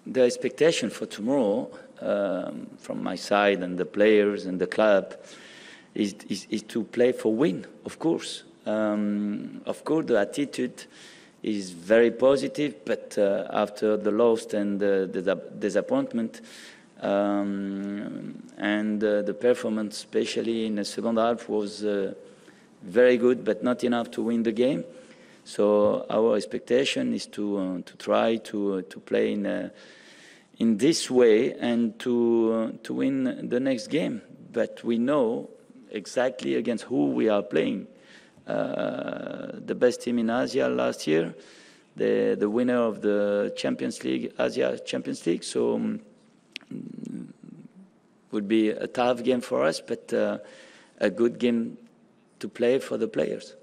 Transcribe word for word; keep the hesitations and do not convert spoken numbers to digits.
the expectation for tomorrow, um, from my side and the players and the club, is, is, is to play for win, of course. Um, of course, the attitude is very positive, but uh, after the loss and the, the disappointment, um, and uh, the performance, especially in the second half, was uh, very good, but not enough to win the game. So our expectation is to uh, to try to uh, to play in uh, in this way and to uh, to win the next game. But we know exactly against who we are playing. Uh, the best team in Asia last year, the the winner of the Champions League, Asia Champions League. So um, would be a tough game for us, but uh, a good game to play for the players.